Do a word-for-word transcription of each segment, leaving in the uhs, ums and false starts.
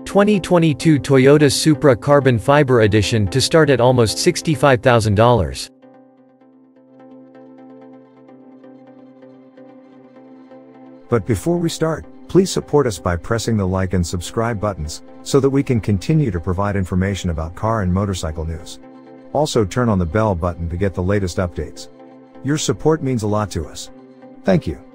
twenty twenty-two Toyota Supra Carbon Fiber Edition to start at almost sixty-five thousand dollars. But before we start, please support us by pressing the like and subscribe buttons, so that we can continue to provide information about car and motorcycle news. Also turn on the bell button to get the latest updates. Your support means a lot to us. Thank you.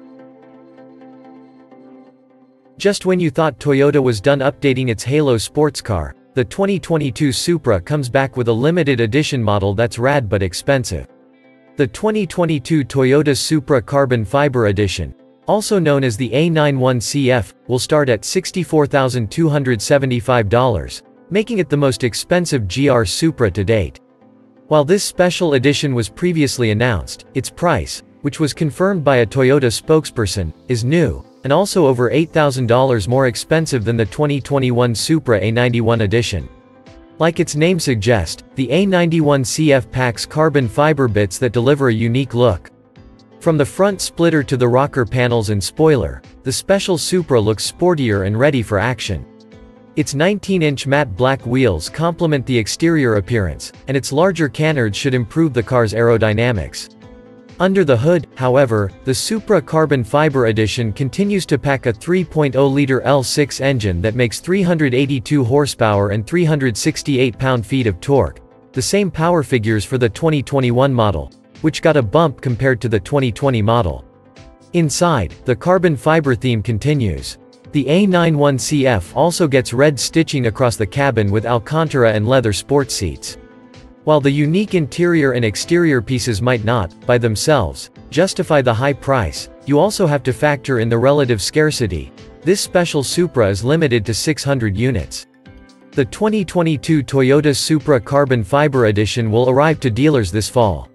Just when you thought Toyota was done updating its Halo sports car, the twenty twenty-two Supra comes back with a limited edition model that's rad but expensive. The twenty twenty-two Toyota Supra Carbon Fiber Edition, also known as the A ninety-one C F, will start at sixty-four thousand two hundred seventy-five dollars, making it the most expensive G R Supra to date. While this special edition was previously announced, its price, which was confirmed by a Toyota spokesperson, is new, and also over eight thousand dollars more expensive than the twenty twenty-one Supra A ninety-one edition. Like its name suggests, the A ninety-one C F packs carbon fiber bits that deliver a unique look. From the front splitter to the rocker panels and spoiler, the special Supra looks sportier and ready for action. Its nineteen inch matte black wheels complement the exterior appearance, and its larger canards should improve the car's aerodynamics. Under the hood, however, the Supra Carbon Fiber Edition continues to pack a three point oh liter L six engine that makes three hundred eighty-two horsepower and three hundred sixty-eight pound-feet of torque, the same power figures for the twenty twenty-one model, which got a bump compared to the twenty twenty model. Inside, the carbon fiber theme continues. The A ninety-one C F also gets red stitching across the cabin with Alcantara and leather sports seats. While the unique interior and exterior pieces might not, by themselves, justify the high price, you also have to factor in the relative scarcity. This special Supra is limited to six hundred units. The twenty twenty-two Toyota Supra Carbon Fiber Edition will arrive to dealers this fall.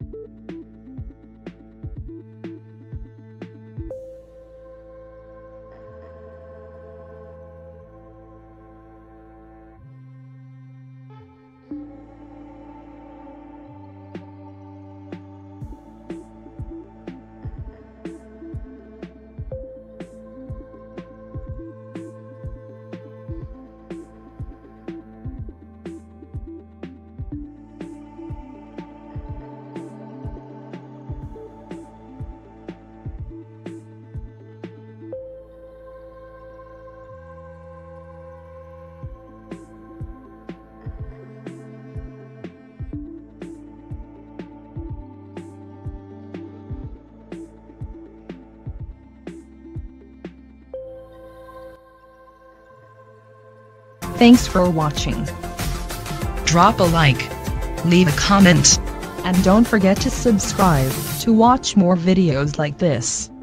Thanks for watching. Drop a like, leave a comment, and don't forget to subscribe to watch more videos like this.